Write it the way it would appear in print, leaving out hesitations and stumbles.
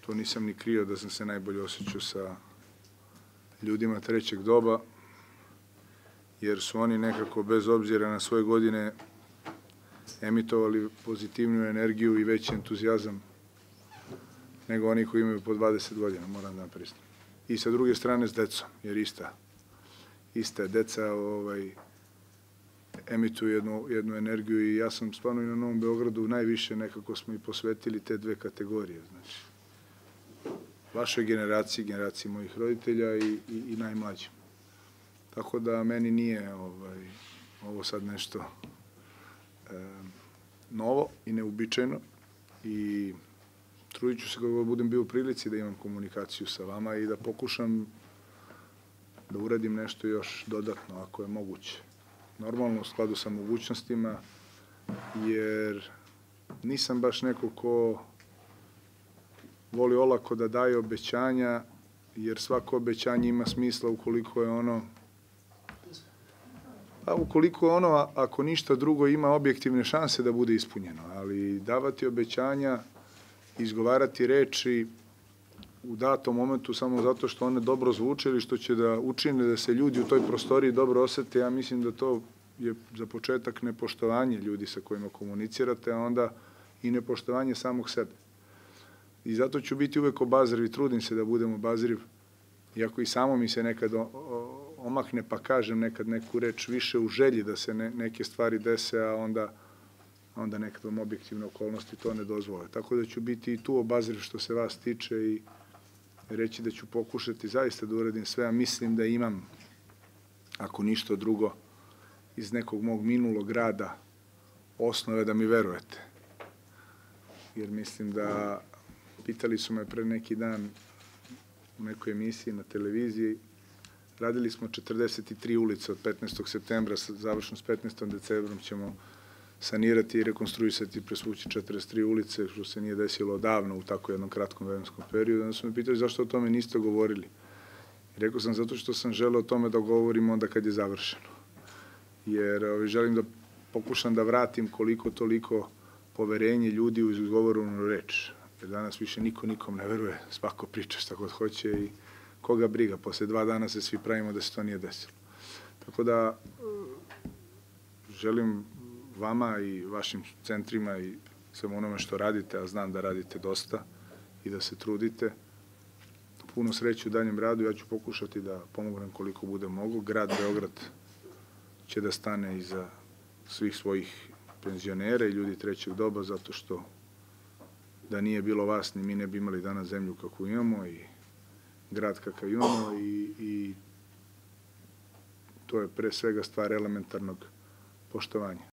to nisam ni krio da sam se najbolje osjećao sa ljudima trećeg doba, jer su oni nekako, bez obzira na svoje godine, emitovali pozitivnu energiju i veći entuzijazam nego oni koji imaju po 20 godina, moram da vam priznam. I sa druge strane s decom, jer ista deca emituju jednu energiju i ja sam stvarno i na Novom Beogradu najviše nekako smo i posvetili te dve kategorije. Znači, vašoj generaciji, generaciji mojih roditelja i najmlađim. Tako da meni nije ovo sad nešto novo i neuobičajeno i trudit ću se kako budem bio u prilici da imam komunikaciju sa vama i da pokušam da uradim nešto još dodatno, ako je moguće. Normalno, u skladu sa mogućnostima, jer nisam baš neko ko voli olako da daje obećanja, jer svako obećanje ima smisla ukoliko je ono, ako ništa drugo, ima objektivne šanse da bude ispunjeno, ali davati obećanja, izgovarati reči u datom momentu samo zato što one dobro zvuče ili što će da učine da se ljudi u toj prostoriji dobro osete, ja mislim da to je za početak nepoštovanje ljudi sa kojima komunicirate, a onda i nepoštovanje samog sebe. I zato ću biti uvek obazriv i trudim se da budem obazriv, iako i samo mi se nekad omakne pa kažem nekad neku reč više u želji da se neke stvari dese, a onda nekad vam objektivne okolnosti to ne dozvole. Tako da ću biti i tu obazriv što se vas tiče i reći da ću pokušati zaista da uradim sve, a mislim da imam, ako ništa drugo, iz nekog mog minulog rada osnove da mi verujete. Jer mislim da, pitali su me pre neki dan u nekoj emisiji na televiziji, radili smo 43 ulice od 15. septembra, završno s 15. decembrom ćemo sanirati i rekonstruisati i presvući 43 ulice, što se nije desilo odavno u tako jednom kratkom vremenskom periodu. Onda su me pitali zašto o tome niste govorili. Rekao sam zato što sam želeo o tome da govorim onda kad je završeno. Jer želim da pokušam da vratim koliko toliko poverenje ljudi u izgovorenu reč. Jer danas više niko nikom ne veruje, svako priča šta god hoće i koga briga. Posle 2 dana se svi pravimo da se to nije desilo. Tako da želim vama i vašim centrima i svemu onome što radite, a znam da radite dosta i da se trudite. Puno sreće u daljem radu, ja ću pokušati da pomognem koliko bude mogu. Grad Beograd će da stane iza svih svojih penzionera i ljudi trećeg doba, zato što da nije bilo vas, ni mi ne bi imali danas zemlju kakvu imamo i grad kakav imamo i to je pre svega stvar elementarnog poštovanja.